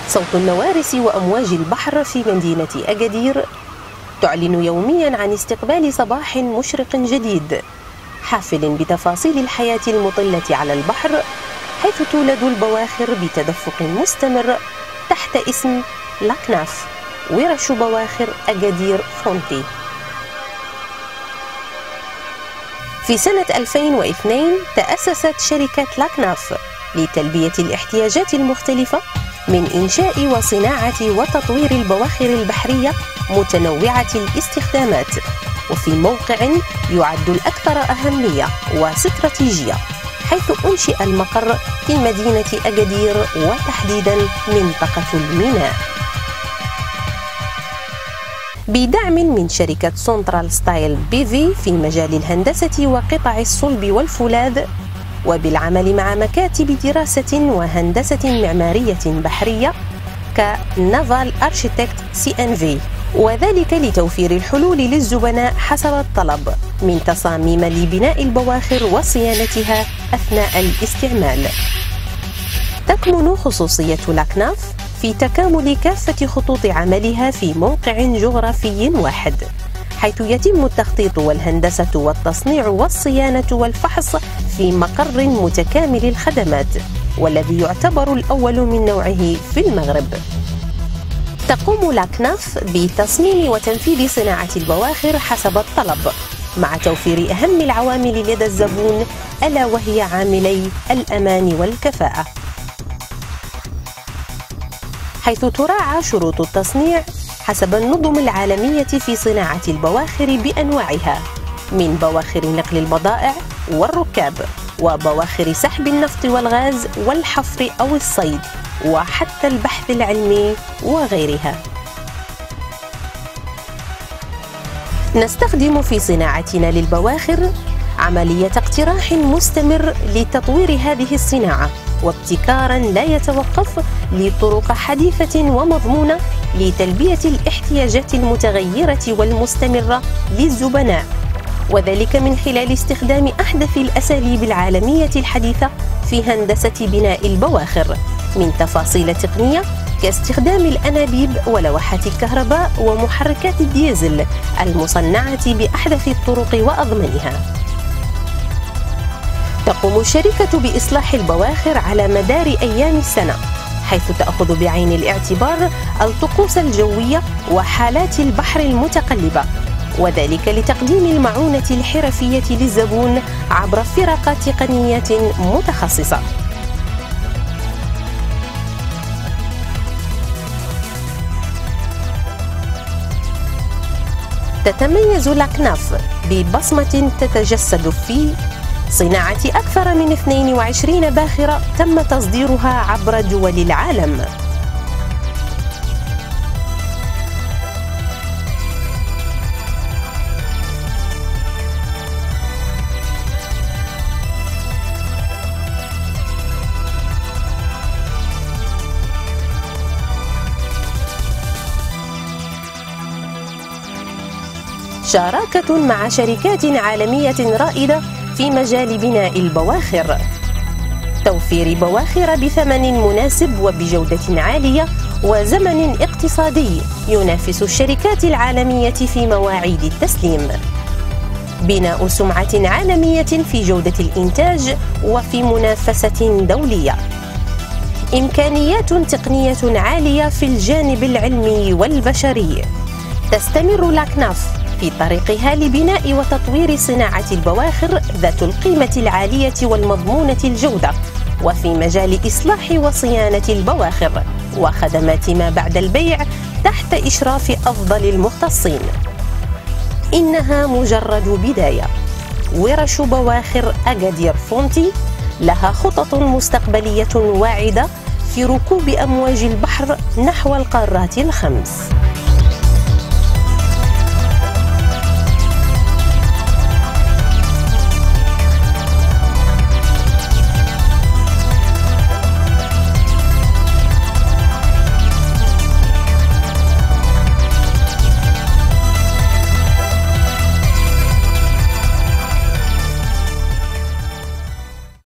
صوت النوارس وأمواج البحر في مدينة أجادير تعلن يوميا عن استقبال صباح مشرق جديد حافل بتفاصيل الحياة المطلة على البحر، حيث تولد البواخر بتدفق مستمر تحت اسم لاكناف، ورش بواخر أجادير فونتي. في سنة 2002 تأسست شركة لاكناف لتلبية الاحتياجات المختلفة من إنشاء وصناعة وتطوير البواخر البحرية متنوعة الاستخدامات، وفي موقع يعد الأكثر أهمية واستراتيجية، حيث أنشئ المقر في مدينة أجادير وتحديدا منطقة الميناء. بدعم من شركة سنترال ستايل بيفي في مجال الهندسة وقطع الصلب والفولاذ، وبالعمل مع مكاتب دراسة وهندسة معمارية بحرية كنافال أرشيتكت CNV، وذلك لتوفير الحلول للزبناء حسب الطلب من تصاميم لبناء البواخر وصيانتها أثناء الاستعمال. تكمن خصوصية لاكناف في تكامل كافة خطوط عملها في موقع جغرافي واحد، حيث يتم التخطيط والهندسة والتصنيع والصيانة والفحص في مقر متكامل الخدمات، والذي يعتبر الأول من نوعه في المغرب. تقوم لاكناف بتصميم وتنفيذ صناعة البواخر حسب الطلب، مع توفير أهم العوامل لدى الزبون، ألا وهي عاملي الأمان والكفاءة، حيث تراعى شروط التصنيع حسب النظم العالمية في صناعة البواخر بأنواعها، من بواخر نقل البضائع والركاب، وبواخر سحب النفط والغاز والحفر أو الصيد، وحتى البحث العلمي وغيرها. نستخدم في صناعتنا للبواخر عملية اقتراح مستمر لتطوير هذه الصناعة، وابتكارا لا يتوقف لطرق حديثة ومضمونة لتلبية الاحتياجات المتغيرة والمستمرة للزبناء، وذلك من خلال استخدام أحدث الأساليب العالمية الحديثة في هندسة بناء البواخر، من تفاصيل تقنية كاستخدام الأنابيب ولوحات الكهرباء ومحركات الديزل المصنعة بأحدث الطرق وأضمنها. تقوم الشركة بإصلاح البواخر على مدار أيام السنة، حيث تأخذ بعين الاعتبار الطقوس الجوية وحالات البحر المتقلبة، وذلك لتقديم المعونة الحرفية للزبون عبر فرق تقنية متخصصة. تتميز لاكناف ببصمة تتجسد في صناعة أكثر من 22 باخرة تم تصديرها عبر دول العالم. شراكة مع شركات عالمية رائدة في مجال بناء البواخر، توفير بواخر بثمن مناسب وبجودة عالية وزمن اقتصادي ينافس الشركات العالمية في مواعيد التسليم، بناء سمعة عالمية في جودة الإنتاج وفي منافسة دولية، إمكانيات تقنية عالية في الجانب العلمي والبشري. تستمر لاكناف في طريقها لبناء وتطوير صناعة البواخر ذات القيمة العالية والمضمونة الجودة، وفي مجال إصلاح وصيانة البواخر وخدمات ما بعد البيع تحت إشراف أفضل المختصين. إنها مجرد بداية. ورش بواخر أجادير فونتي لها خطط مستقبلية واعدة في ركوب أمواج البحر نحو القارات الخمس.